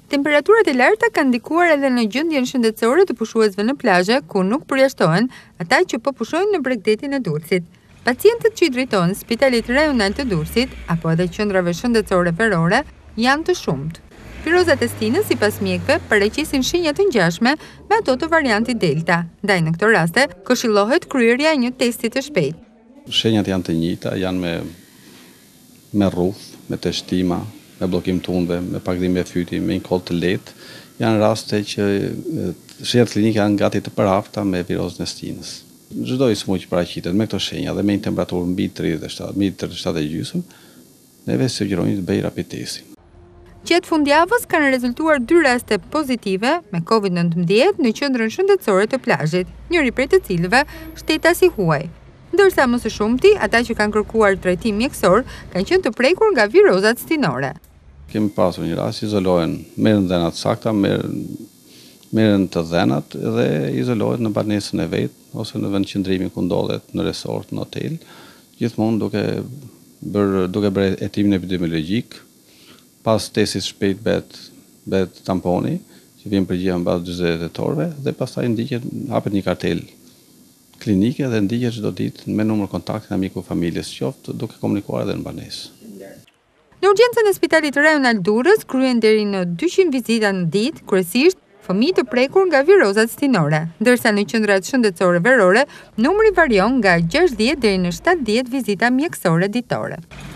Temperaturat e larta kanë ndikuar edhe në gjendjen shëndetësore të pushuesve në plazhe, ku nuk përjashtohen ata që po pushojnë në bregdetin e Durrësit. Pacientët që i drejtohen spitalit rajonal të Durrësit apo edhe qendrave shëndetësore verore janë të shumt. Virozat e stinës, sipas mjekëve, paraqesin shenja të ngjashme me ato të variantit Delta. Ndaj në këto raste këshillohet kryerja e një testi të shpejtë. Shenjat janë të njëjta, janë me rruf, me të shtima, me bllokim të undëve, me pagdhim e fyti, me një koll të lehtë, janë raste që shenjat klinike janë gati të përhapta me virozën e stinës. Çdo smujë që paraqitet me këto shenja dhe me një temperaturë mbi 37,5, neve sugjerojmë të bëj rapid testin. Gjatë fundjavës kanë rezultuar 2 raste pozitive me COVID-19 në qendrën shëndetësore të plazhit, njëri prej të cilëve shtetasi huaj. Ndërsa më së shumti, ata që kanë kërkuar trajtim mjekësor kanë qenë të prekur nga virozat stinore. Kemi pasur një rast, izolohen, merren dhenat sakta, merren të dhenat dhe izolohet në banesën e vet ose në vend qëndrimi ku ndodhet, në resort, në hotel, gjithmonë duke bërë hetimin epidemiologjik. Pas testit shpejt bëhet tamponi, që vjen përgjigje mbas 48 orëve dhe pastaj hapet një kartel klinike dhe ndiqet çdo ditë me numër kontakti me miku familjes qoftë, duke komunikuar edhe në banesë. Në urgjencën e spitalit rajonal Durrës kryen deri në 200 vizita në ditë, kryesisht fëmijë të prekur nga virozat stinore, ndërsa në qendrat shëndetësore verore numri varion nga 60 deri në 70 vizita mjekësore ditore.